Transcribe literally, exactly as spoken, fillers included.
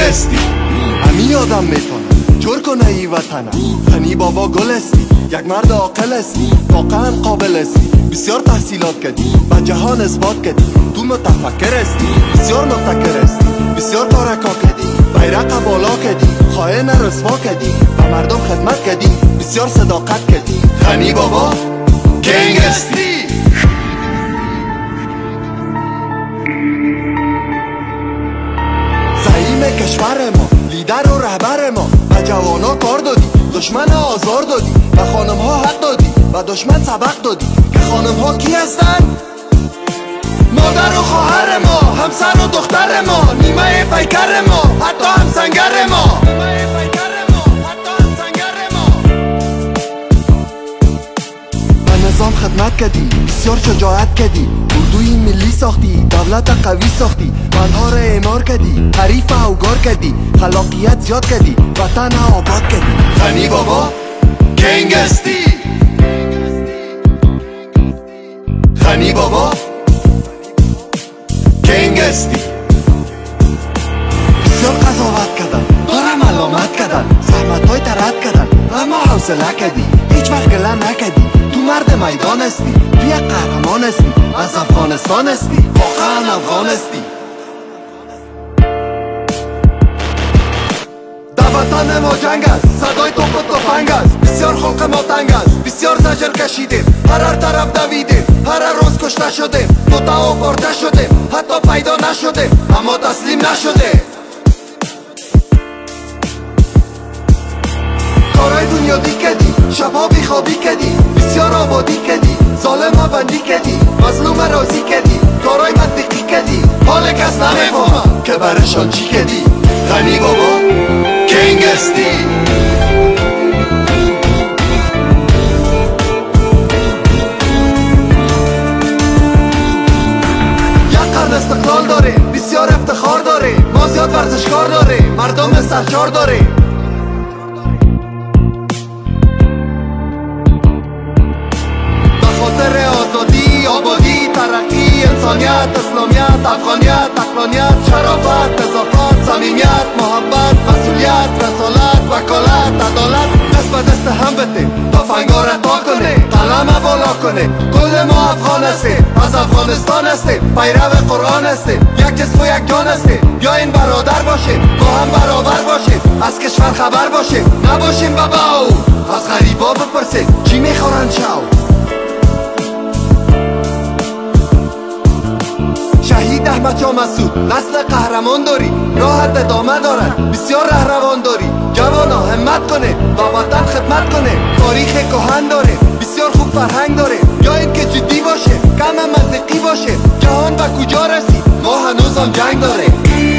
گنگستی همی آدم میتونه جور کنه ای وطنه. غنی بابا گل استی، یک مرد عاقل استی، واقعا قابل استی، بسیار تحصیلات کردی، به جهان اثبات کردی، تو متفکر استی، بسیار مبتکر استی، بسیار کارکا کردی، بیرق بالا کردی، خائن رسوا کردی، به مردم خدمت کردی، بسیار صداقت کردی. غنی بابا گنگستی زعیم کشور ما، لیدر و رهبر ما، به جوانا کار دادی، دشمن آزار دادی، به خانم ها حق دادی، به دشمن سبق دادی. که خانم ها کی هستن؟ مادر و خواهر ما، همسر و دختر ما، نیمه پیکر ما، حتی همسنگر ما. به نظام خدمت کردی، بسیار شجاعت کردی، اردوی ملی ساختی، دولت قوی ساختی، بندها را اعمار کردی، حریف اوگار کردی، خلاقیت زیاد کردی، وطن آباد کردی. غنی بابا گنگستی غنی بابا گنگستی بسیار قضاوت کردن، دارم علامت کردن، زحمت های ترد کردن، اما حوصله کردی، هیچ وقت گله نکردی. تو مرد میدان استی، تو یک قهرمان استی، از افغانستان استی، واقعا افغان استی. در وطن ما جنگ است، صدای توپ و تفنگ است، بسیار خلق ما تنگ است، بسیار زجر کشیدیم، هر هر طرف دویدیم، هر هر روز کشته شدیم، دوتا آورده شدیم، حتی پیدا نشدیم، اما تسلیم نشدیم. کارهای بنیادی کردی، شبها بیخوابی کردی، بسیار آبادی کردی، ظالم ها بندی کردی، مظلوم راضی کردی، کارهای منطقی کردی، حال کس نمیفهمه که برشان چی کردی. غنی بابا گنگستی یک قرن استقلال داره، بسیار افتخار داره، ما زیاد ورزشکار داره، مردم سرشار داره. خاطر آزادی، آبادی، ترقی، انسانیت، اسلامیت، افغانیت، عقلانیت، شرافت، نظافت، صمیمیت، محبت، مسئولیت، رسالت، وکالت، عدالت، دست به دست هم بده تا فنگا را تا کنه، قلم بالا کنه. کل ما افغان هستیم، از افغانستان هستیم، پیرو قرآن هستیم، یک جسم و یک جان هستیم. یا این برادر باشیم، با هم برابر باشیم، از کشور خبر باشیم، نباشیم باباو از غریبا بپرسیم چی میخورن شو. شهید احمد شاه مسعود نسل قهرمان داری، راحت ادامه دارد، بسیار رهروان داری. جوانا همت کنه، با وطن خدمت کنه، تاریخ کهن داره، بسیار خوب فرهنگ داره. یا این که جدی باشه، کم منطقی باشه، جهان به کجا رسید، ما هنوز هم جنگ داره.